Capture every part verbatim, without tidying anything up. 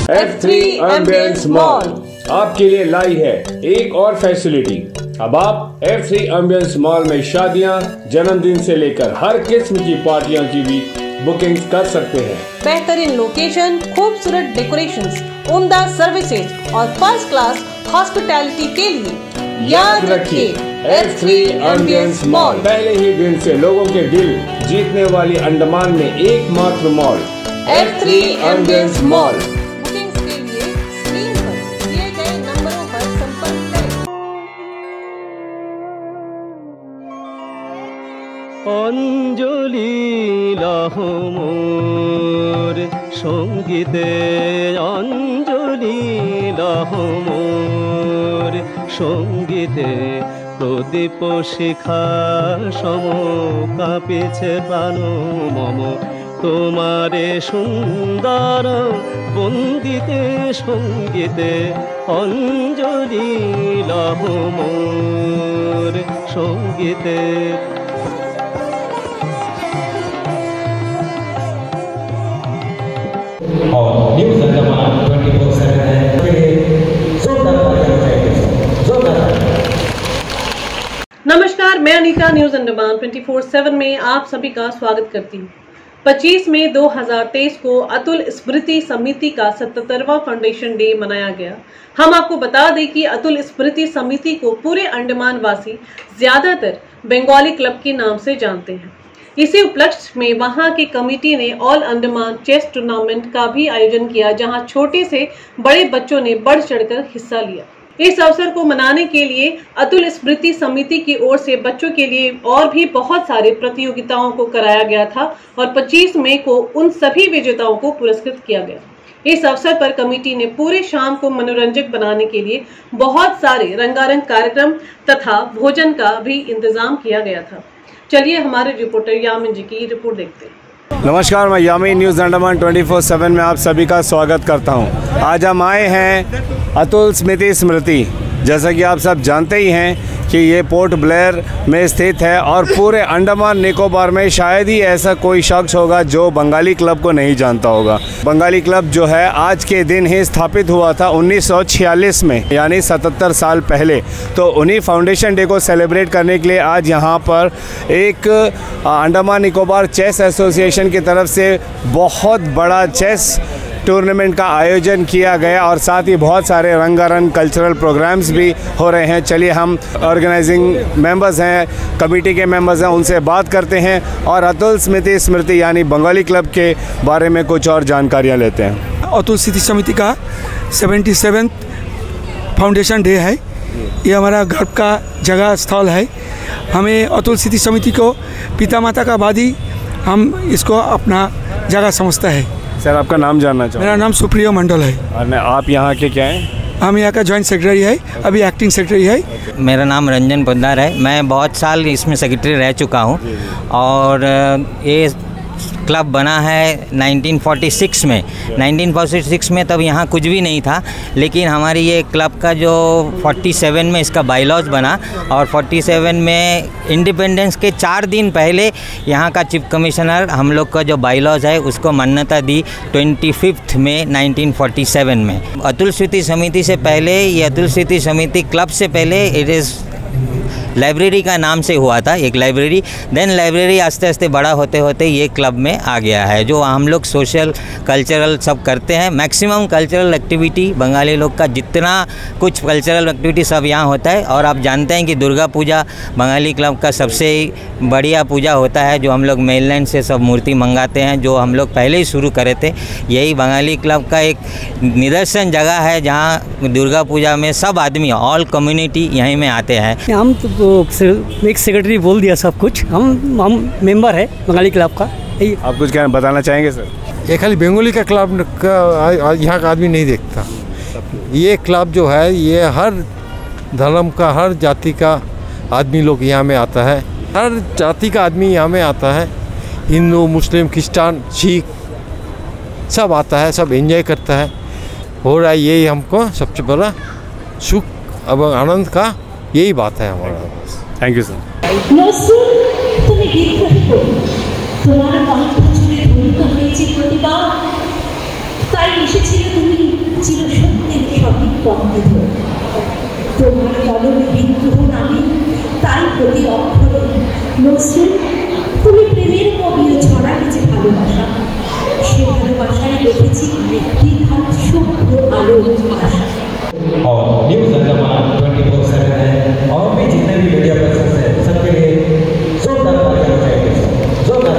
F three ambience mall आपके लिए लाई है एक और फैसिलिटी। अब आप एफ थ्री एम्बियंस मॉल में शादियां, जन्मदिन से लेकर हर किस्म की पार्टियों की भी बुकिंग कर सकते हैं। बेहतरीन लोकेशन, खूबसूरत डेकोरेशंस, उम्दा सर्विसेज और फर्स्ट क्लास हॉस्पिटैलिटी के लिए याद रखिए एफ थ्री एम्बियंस मॉल। पहले ही दिन से लोगों के दिल जीतने वाली अंडमान में एकमात्र mall F three ambience mall. Bookings के लिए स्क्रीन पर दिए गए नंबरों पर संपर्क करें। अंजलि लाहो मोर संगीते, अंजलि लाहो मोर संगीते, प्रदीप शिखा सम काঁপেছে প্রাণ মম তোমারে সুন্দর বন্দিতে সঙ্গীতে, অঞ্জলি লাহো মোর সঙ্গীতে। और news Andaman twenty four seven नमस्कार, मैं Anita news Andaman twenty four seven में आप सभी का स्वागत करती हूँ। पच्चीस मई दो हज़ार तेईस को अतुल स्मृति समिति का सतहत्तरवां फाउंडेशन डे मनाया गया। हम आपको बता दें कि अतुल स्मृति समिति को पूरे अंडमान वासी ज्यादातर बंगाली क्लब के नाम से जानते हैं। इसी उपलक्ष्य में वहां की कमेटी ने ऑल अंडमान चेस टूर्नामेंट का भी आयोजन किया, जहां छोटे से बड़े बच्चों ने बढ़ चढ़कर हिस्सा लिया। इस अवसर को मनाने के लिए अतुल स्मृति समिति की ओर से बच्चों के लिए और भी बहुत सारे प्रतियोगिताओं को कराया गया था और पच्चीस मई को उन सभी विजेताओं को पुरस्कृत किया गया। इस अवसर पर कमेटी ने पूरे शाम को मनोरंजक बनाने के लिए बहुत सारे रंगारंग कार्यक्रम तथा भोजन का भी इंतजाम किया गया था। चलिए हमारे रिपोर्टर यामिन जी की रिपोर्ट देखते हैं। नमस्कार, मैं Yami news Andaman twenty four seven में आप सभी का स्वागत करता हूं। आज हम आए हैं अतुल स्मृति स्मृति। जैसा कि आप सब जानते ही हैं कि ये पोर्ट ब्लेयर में स्थित है और पूरे अंडमान निकोबार में शायद ही ऐसा कोई शख्स होगा जो बंगाली क्लब को नहीं जानता होगा। बंगाली क्लब जो है आज के दिन ही स्थापित हुआ था उन्नीस सौ छियालीस में, यानी सतहत्तर साल पहले। तो उन्हीं फाउंडेशन डे को सेलिब्रेट करने के लिए आज यहाँ पर एक अंडमान निकोबार चेस एसोसिएशन की तरफ से बहुत बड़ा चेस टूर्नामेंट का आयोजन किया गया और साथ ही बहुत सारे रंगारंग कल्चरल प्रोग्राम्स भी हो रहे हैं। चलिए हम ऑर्गेनाइजिंग मेंबर्स हैं, कमेटी के मेंबर्स हैं, उनसे बात करते हैं और अतुल स्मृति स्मृति यानी बंगाली क्लब के बारे में कुछ और जानकारियां लेते हैं। अतुल स्मृति समिति का सेवेंटी सेवेंथ फाउंडेशन डे है। ये हमारा गर्व का जगह स्थल है। हमें अतुल स्मृति समिति को पिता माता का वादी हम इसको अपना जगह समझता है। सर, आपका नाम जानना चाहूँ? मेरा नाम सुप्रियो मंडल है। और आप यहाँ के क्या हैं? हम यहाँ का जॉइंट सेक्रेटरी है, अभी एक्टिंग सेक्रेटरी है। मेरा नाम रंजन पोद्दार है। मैं बहुत साल इसमें सेक्रेटरी रह चुका हूँ और ये क्लब बना है नाइनटीन फोर्टी सिक्स में। नाइनटीन फोर्टी सिक्स में तब यहाँ कुछ भी नहीं था, लेकिन हमारी ये क्लब का जो सैंतालीस में इसका बाईलॉज बना और सैंतालीस में इंडिपेंडेंस के चार दिन पहले यहाँ का चीफ कमिश्नर हम लोग का जो बाईलॉज है उसको मान्यता दी पच्चीस में नाइनटीन फोर्टी सेवन में। अतुल स्मृति समिति से पहले, ये अतुल स्मृति समिति क्लब से पहले इट इज़ लाइब्रेरी का नाम से हुआ था, एक लाइब्रेरी। देन लाइब्रेरी आस्ते आस्ते बड़ा होते होते ये क्लब में आ गया है, जो हम लोग सोशल कल्चरल सब करते हैं। मैक्सिमम कल्चरल एक्टिविटी बंगाली लोग का जितना कुछ कल्चरल एक्टिविटी सब यहाँ होता है। और आप जानते हैं कि दुर्गा पूजा बंगाली क्लब का सबसे बढ़िया पूजा होता है, जो हम लोग मेनलैंड से सब मूर्ति मंगाते हैं, जो हम लोग पहले ही शुरू करे थे। यही बंगाली क्लब का एक निदर्शन जगह है जहाँ दुर्गा पूजा में सब आदमी, ऑल कम्युनिटी यहीं में आते हैं। हम तो एक सेक्रेटरी बोल दिया सब कुछ। हम हम मेंबर है बंगाली क्लब का। आप कुछ क्या बताना चाहेंगे सर? ये खाली बंगाली का क्लब का यहाँ का आदमी नहीं देखता। ये क्लब जो है ये हर धर्म का, हर जाति का आदमी लोग यहाँ में आता है। हर जाति का आदमी यहाँ में आता है। हिंदू, मुस्लिम, क्रिश्चियन, सिख सब आता है, सब एंजॉय करता है। हो रहा है यही हमको सबसे बड़ा सुख और आनंद का यही बात है हमारा। Thank you sir. তাই এসেছিল তুমি চিরসত্যের সঠিক পথে ধরে। তোমার কলমে বিদ্রোহ নামে তাই প্রতি অক্ষরে নজরুল তুমি প্রেমের কবিও ছড়ালে যে ভালোবাসা, সে ভালোবাসায় রেখেছি দীর্ঘাত শুভ্র আলোর আশা। और news Andaman twenty four seven है और भी जितने भी मीडिया पर्सन हैं सबके लिए जोरदार तालियां बजाएंगे, जोरदार।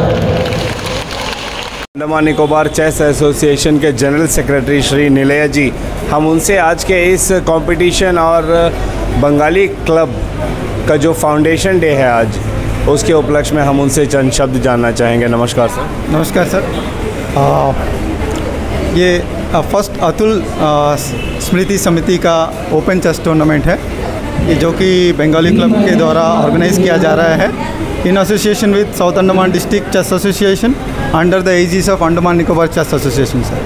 अंडमान निकोबार चेस एसोसिएशन के जनरल सेक्रेटरी श्री निलय जी, हम उनसे आज के इस कंपटीशन और बंगाली क्लब का जो फाउंडेशन डे है आज, उसके उपलक्ष्य में हम उनसे चंद शब्द जानना चाहेंगे। नमस्कार सर। नमस्कार सर। आ, ये फर्स्ट अतुल आ, स्मृति समिति का ओपन चेस टूर्नामेंट है, ये जो कि बंगाली क्लब के द्वारा ऑर्गेनाइज किया जा रहा है in association with south Andaman district chess association under the aegis of Andaman Nicobar chess association sir.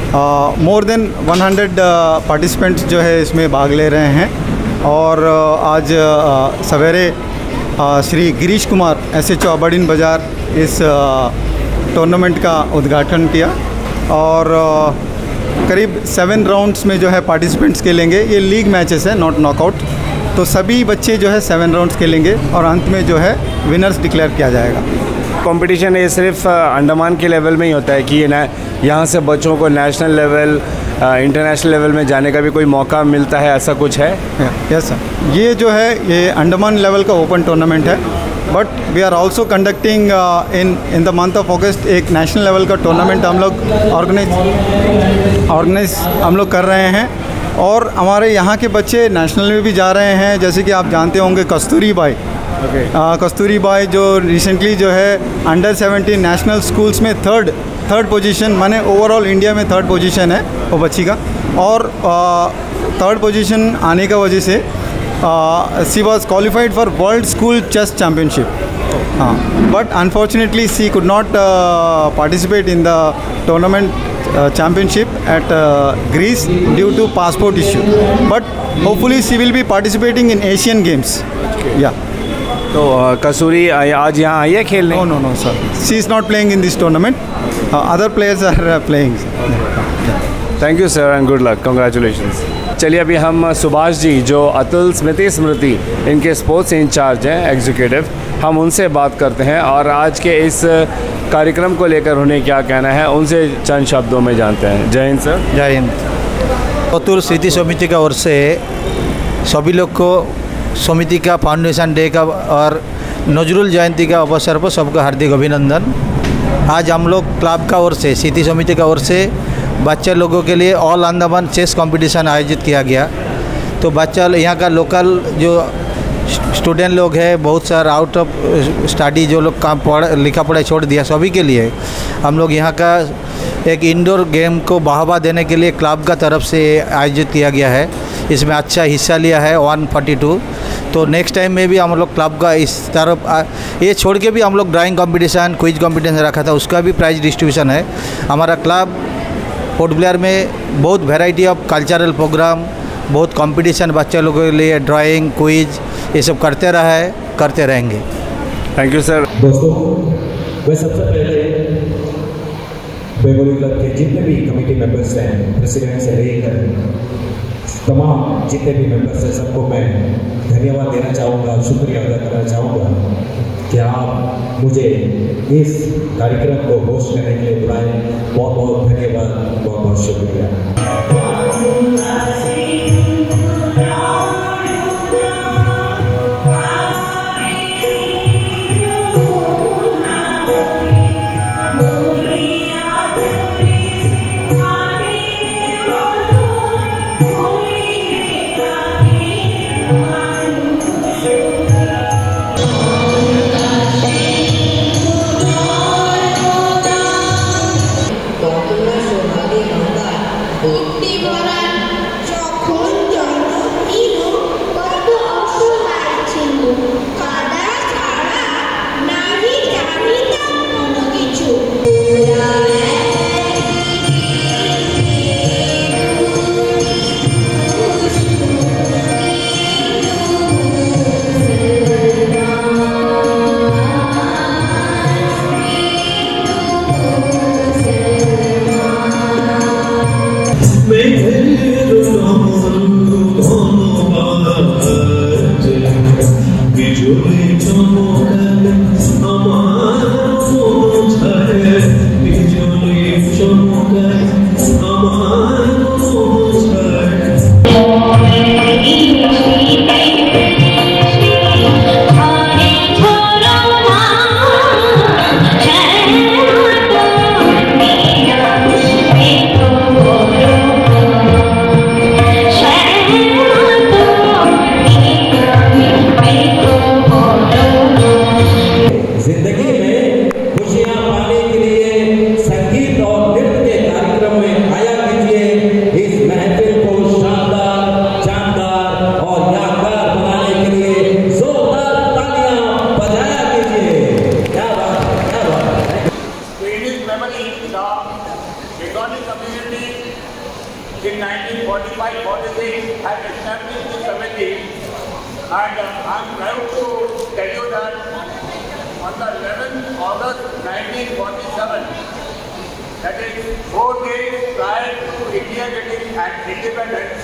More than hundred participants जो है इसमें भाग ले रहे हैं और uh, आज uh, सवेरे uh, Shri Girish Kumar S H O Aberdeen Bazaar इस टूर्नामेंट uh, का उद्घाटन किया और uh, करीब सेवन राउंड्स में जो है पार्टिसिपेंट्स खेलेंगे। ये लीग मैचेस है, नॉट नॉकआउट, तो सभी बच्चे जो है सेवन राउंड्स खेलेंगे और अंत में जो है विनर्स डिक्लेयर किया जाएगा। कंपटीशन ये सिर्फ अंडमान के लेवल में ही होता है कि ये ना यहाँ से बच्चों को नेशनल लेवल इंटरनेशनल लेवल में जाने का भी कोई मौका मिलता है, ऐसा कुछ है? यस सर, ये जो है ये अंडमान लेवल का ओपन टूर्नामेंट है, but we are also conducting in in the month of August एक नेशनल लेवल का टूर्नामेंट हम लोग ऑर्गेनाइज ऑर्गेनाइज हम लोग कर रहे हैं और हमारे यहाँ के बच्चे नेशनल में भी जा रहे हैं। जैसे कि आप जानते होंगे कस्तूरी बाई okay. कस्तूरी बाई जो रिसेंटली जो है अंडर सेवेंटीन नेशनल स्कूल्स में थर्ड थर्ड पोजीशन, माने ओवरऑल इंडिया में थर्ड पोजीशन है वो बच्ची का, और थर्ड पोजीशन आने का वजह से she was qualified for world school chess championship. हाँ, but unfortunately she could not participate in the tournament championship at Greece due to passport issue, but hopefully she will be participating in Asian games. या तो कसूरी आज यहाँ आई है खेलने? No no no sir, she is not playing in this tournament, other players are playing. Thank you sir and good luck, congratulations. चलिए अभी हम सुभाष जी जो अतुल स्मृति स्मृति इनके स्पोर्ट्स इंचार्ज हैं एग्जीक्यूटिव, हम उनसे बात करते हैं और आज के इस कार्यक्रम को लेकर उन्हें क्या कहना है उनसे चंद शब्दों में जानते हैं। जय हिंद सर। जय हिंद। अतुल स्मृति समिति का ओर से सभी लोग को समिति का फाउंडेशन डे का और नजरुल जयंती का अवसर पर सबका हार्दिक अभिनंदन। आज हम लोग क्लब का ओर से स्मृति समिति का ओर से बच्चे लोगों के लिए ऑल अंडमान चेस कंपटीशन आयोजित किया गया। तो बच्चा यहाँ का लोकल जो स्टूडेंट लोग हैं, बहुत सारा आउट ऑफ स्टडी जो लोग काम पढ़ लिखा पढ़ाई छोड़ दिया, सभी के लिए हम लोग यहाँ का एक इंडोर गेम को बढ़ावा देने के लिए क्लब का तरफ से आयोजित किया गया है। इसमें अच्छा हिस्सा लिया है वन फोर्टी टू। तो नेक्स्ट टाइम में भी हम लोग क्लब का इस तरफ ये छोड़ के भी हम लोग ड्राइंग कंपटीशन, क्विज कंपटीशन रखा था, उसका भी प्राइज डिस्ट्रीब्यूशन है। हमारा क्लब पोर्ट ब्लेयर में बहुत वैरायटी ऑफ कल्चरल प्रोग्राम, बहुत कंपटीशन बच्चे लोगों के लिए, ड्राइंग, क्विज, ये सब करते रहा है, करते रहेंगे। Thank you sir. दोस्तों, मैं सबसे पहले बंगाली क्लब के जितने भी कमेटी मेंबर्स हैं, प्रेसिडेंट से लेकर तमाम जितने भी मेंबर्स हैं, सबको मैं धन्यवाद देना चाहूँगा, शुक्रिया अदा करना चाहूँगा कि आप मुझे इस कार्यक्रम को होस्ट करने के लिए बुलाएं। बहुत बहुत धन्यवाद, बहुत बहुत शुक्रिया। Bukti boran cokul in nineteen forty-five forty-six had established this committee, and uh, I'm proud to tell you that on the eleventh of August nineteen forty-seven, that is four days prior to India getting an independence,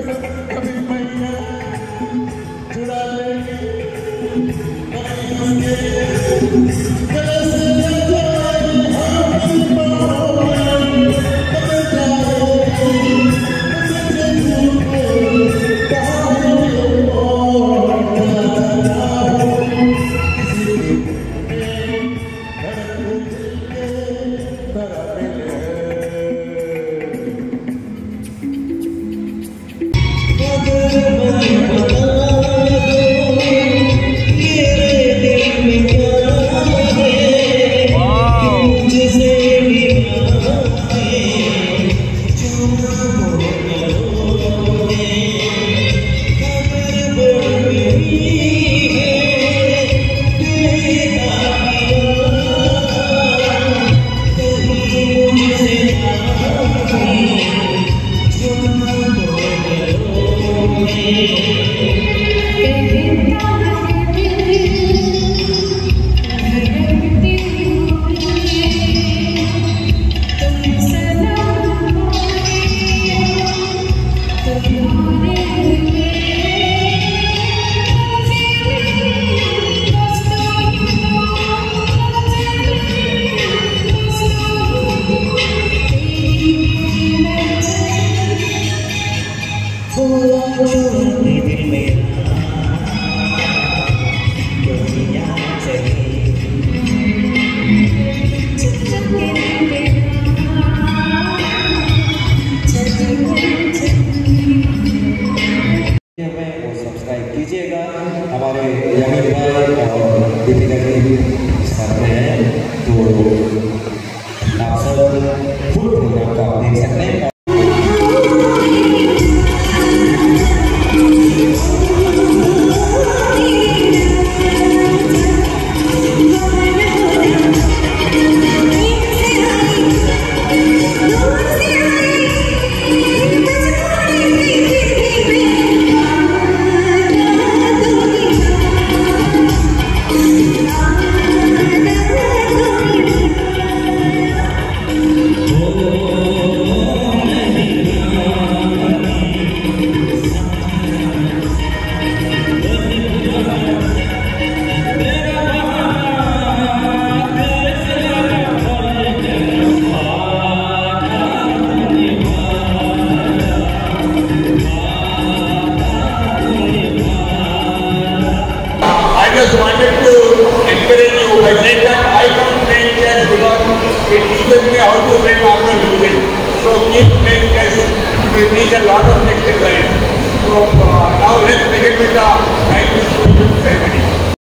just wanted to encourage you. I said that I can't play chess because it teaches me how to play master music. So keep playing chess. We need a lot of exercise. So uh, now let's begin with the thank you ceremony.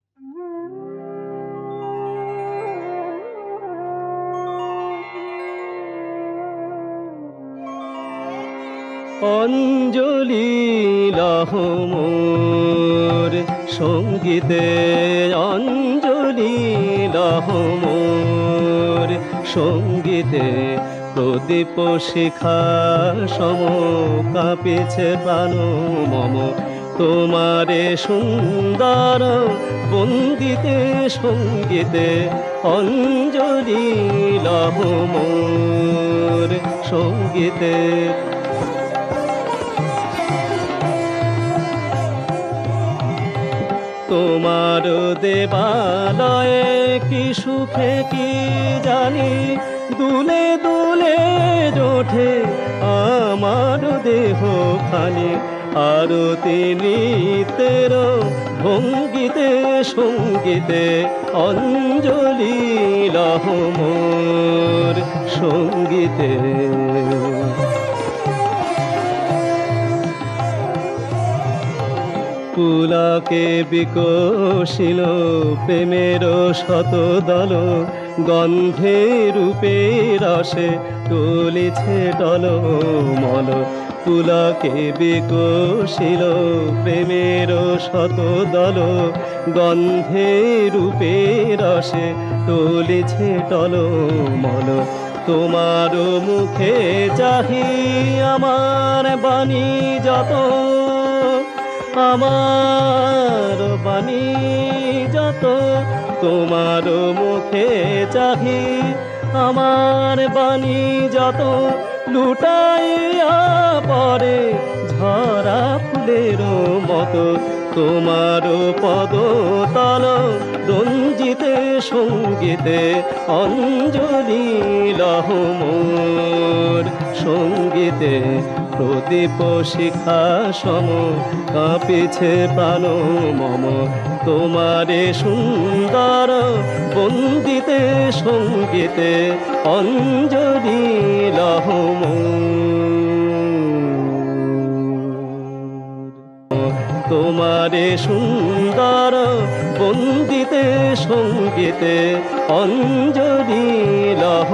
অঞ্জলি লাহ মোর সঙ্গীতে অঞ্জলি লাহ মোর সঙ্গীতে প্রদীপ শিখা সম কাঁপিছে প্রাণ মম তোমারে সুন্দর বন্দিতে সঙ্গীতে অঞ্জলি লাহ মোর সঙ্গীতে তোমার দেবালয়ে কি সুখে কি জানি দুলে দুলে ওঠে আমার দেহ খানি আরতি নৃত্যের ভঙ্গিতে সঙ্গীতে অঞ্জলি লাহ মোর সঙ্গীতে পুলকে বিকশিল প্রেমের শতদল গন্ধে রূপে রসে টলিছে টলমল পুলকে বিকশিল প্রেমের শতদল গন্ধে রূপে রসে টলিছে টলমল তোমার মুখে চাহি আমার বাণী যত আমার বাণী যত তোমার মুখে চাহি আমার বাণী যত লুটাইয়া পরে ভরা ফুলের মতো তোমার পদতল রঞ্জিতে সঙ্গীতে অঞ্জলি লহ মোর সঙ্গীতে প্রদীপ শিখা সম কাঁপিছে প্রাণ মম তোমারে সুন্দর বন্দিতে সঙ্গীতে অঞ্জলি লহ তোমারে সুন্দর বন্দিতে সঙ্গীতে অঞ্জলি লহ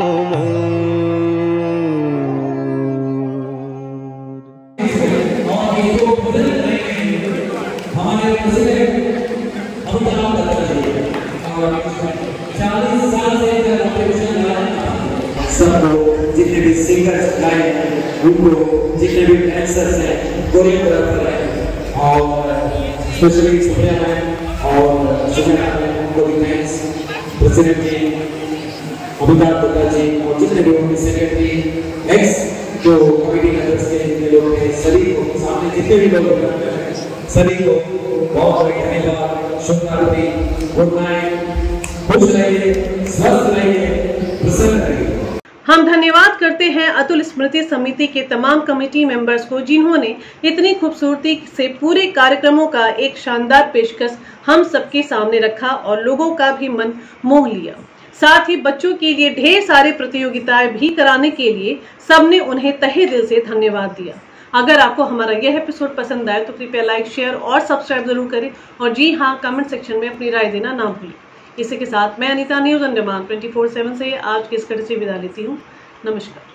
सबको जितने भी सिंगर्स गाए उनको जितने भी डांसर्स हैं कोरियोग्राफर हैं और स्पेशली सुप्रिया मैम और सुप्रिया मैम उनको भी थैंक्स प्रेसिडेंट जी अमिताभ गुप्ता जी और जितने भी उनके सेक्रेटरी एक्स जो कमेटी मेंबर्स के जितने लोग हैं सभी को सामने जितने भी लोग हैं सभी को बहुत बहुत धन्यवाद शुभकामनाएं गुड नाइट खुश रहिए स्वस्थ रहिए प्रसन्न रहिए। हम धन्यवाद करते हैं अतुल स्मृति समिति के तमाम कमेटी मेंबर्स को जिन्होंने इतनी खूबसूरती से पूरे कार्यक्रमों का एक शानदार पेशकश हम सबके सामने रखा और लोगों का भी मन मोह लिया। साथ ही बच्चों के लिए ढेर सारे प्रतियोगिताएं भी कराने के लिए सबने उन्हें तहे दिल से धन्यवाद दिया। अगर आपको हमारा यह एपिसोड पसंद आए तो कृपया लाइक शेयर और सब्सक्राइब जरूर करें और जी हाँ कमेंट सेक्शन में अपनी राय देना ना भूलें। इसी के साथ मैं Anita news Andaman twenty four seven से आज की इस कड़ी से विदा लेती हूँ। नमस्कार।